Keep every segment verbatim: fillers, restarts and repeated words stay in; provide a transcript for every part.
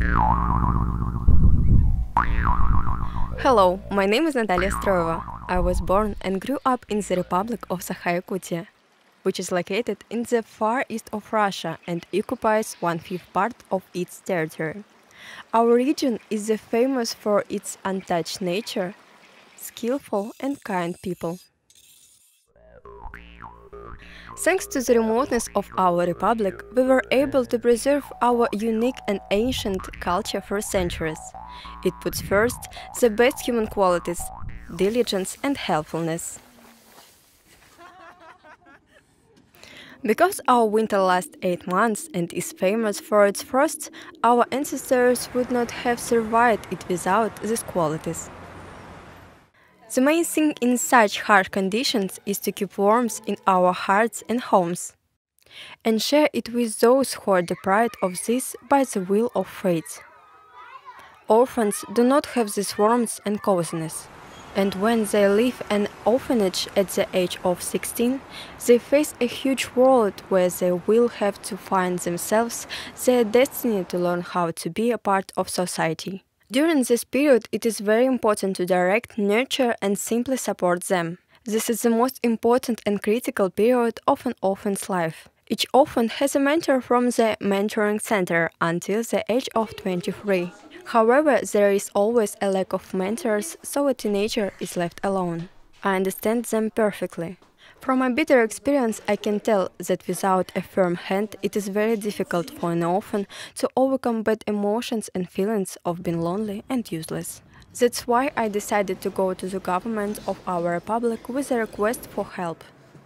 Hello, my name is Natalia Stroeva. I was born and grew up in the Republic of Sakha-Yakutia, which is located in the far east of Russia and occupies one-fifth part of its territory. Our region is famous for its untouched nature, skillful and kind people. Thanks to the remoteness of our republic, we were able to preserve our unique and ancient culture for centuries. It puts first the best human qualities, diligence and helpfulness. Because our winter lasts eight months and is famous for its frosts, our ancestors would not have survived it without these qualities. The main thing in such harsh conditions is to keep warmth in our hearts and homes, and share it with those who are deprived of this by the will of fate. Orphans do not have this warmth and coziness, and when they leave an orphanage at the age of sixteen, they face a huge world where they will have to find themselves their destiny to learn how to be a part of society. During this period, it is very important to direct, nurture and simply support them. This is the most important and critical period of an orphan's life. Each orphan has a mentor from the mentoring center until the age of twenty-three. However, there is always a lack of mentors, so a teenager is left alone. I understand them perfectly. From my bitter experience, I can tell that without a firm hand, it is very difficult for an orphan to overcome bad emotions and feelings of being lonely and useless. That's why I decided to go to the government of our republic with a request for help.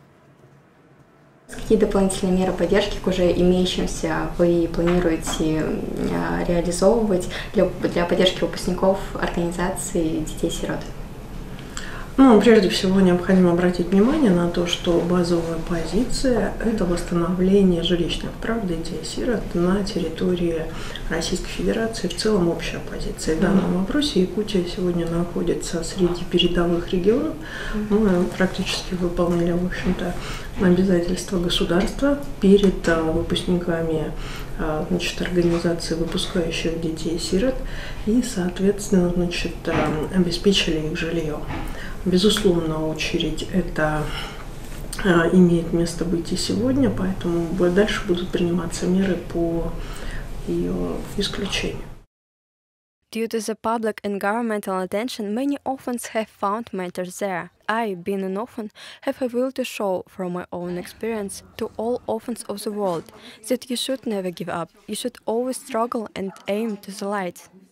Какие дополнительные меры поддержки к уже имеющимся вы планируете реализовывать для, для поддержки выпускников организации детей-сирот? Ну, прежде всего, необходимо обратить внимание на то, что базовая позиция – это восстановление жилищных прав детей-сирот на территории Российской Федерации. В целом, общая позиция в данном вопросе. Якутия сегодня находится среди передовых регионов. Мы практически выполнили, в общем-то, обязательства государства перед выпускниками, значит, организации, выпускающих детей-сирот, и, соответственно, значит, обеспечили их жильем. Безусловно, очередь это а, имеет место быть и сегодня, поэтому дальше будут приниматься меры по ее исключению. Due to the public and governmental attention, many orphans have found mentors there. I, being an orphan, have a will to show from my own experience to all orphans of the world that you should never give up, you should always struggle and aim to the light.